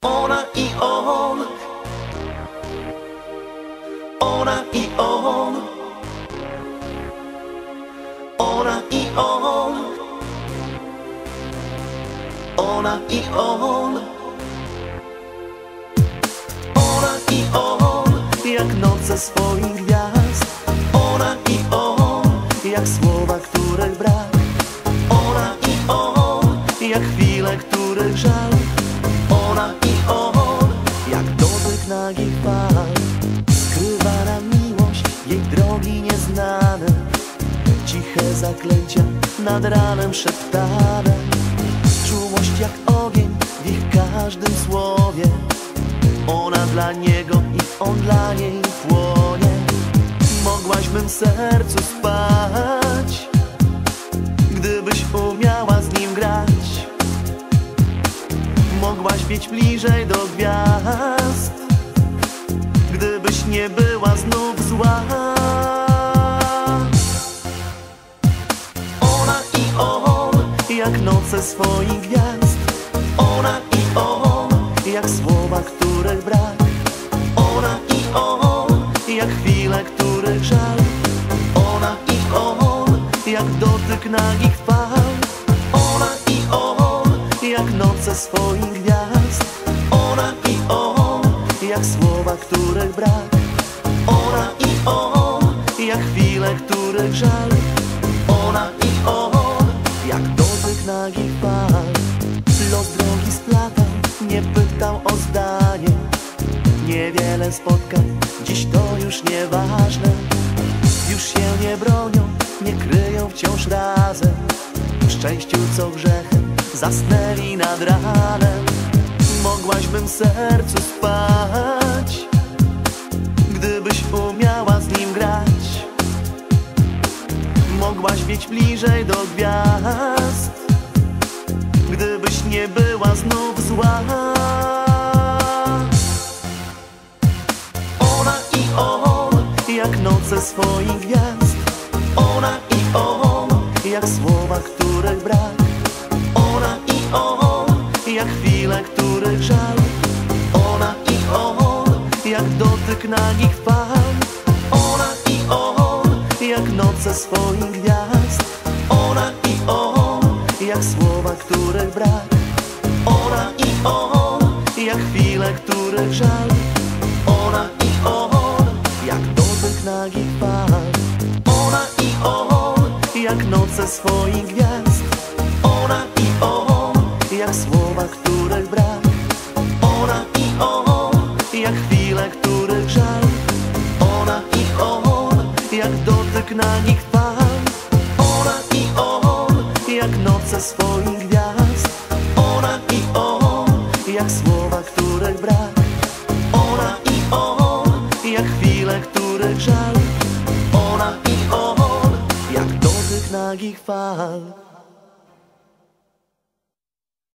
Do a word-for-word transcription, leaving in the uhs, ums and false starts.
Ona i on, ona i on, ona i on, ona i on, ona i on, jak noce swoich gwiazd. Ona i on, jak słowa, których brak. Ona i on, jak chwile, których żal. Ona i on, jak dotyk nagich fal. Skrywana miłość, jej drogi nieznane, ciche zaklęcia nad ranem szeptane. Czułość jak ogień w ich każdym słowie. Ona dla niego i on dla niej płonie. Mogłaś w mym sercu spać, gdybyś umiała z nim grać. Mogłaś biec bliżej do gwiazd, gdybyś nie była znów zła. Ona i on, jak noce swoich gwiazd. Ona i on, jak słowa, których brak. Ona i on, jak chwile, których żal. Ona i on, jak dotyk nagich fal. Ona i on, jak noce swoich gwiazd. Ona i on, jak słowa, których brak. Ona i on, jak chwile, których żal. Ona i on, jak dotyk nagich fal. Los drogi splatał, nie pytał o zdanie. Niewiele spotkań, dziś to już nieważne. Już się nie bronią, nie kryją wciąż razem. W szczęściu co grzechem zasnęli nad ranem. Mogłaś w mym sercu spać, gdybyś umiała z nim grać. Mogłaś biec bliżej do gwiazd, gdybyś nie była znów zła. Ona i on, jak noce swoich gwiazd. Ona i on, jak słowa, których brak. Ona i on, jak chwile, których żal. Ona i on, jak dotyk nagich fal. Ona i on, jak noce swoich gwiazd. Ona i on, jak słowa, których brak. Ona i on, jak chwile, których żal. Ona i on, jak dotyk nagich fal. Ona i on, jak noce swoich gwiazd. Ona i on, jak słowa, których brak. Ona i on, jak chwile, których żal. Ona i on, jak dotyk nagich fal. Ona i on, jak noce swoich gwiazd. Ona i on, jak słowa, których brak. Ona i on, jak chwile, których żal. Ona i on, jak dotyk nagich fal.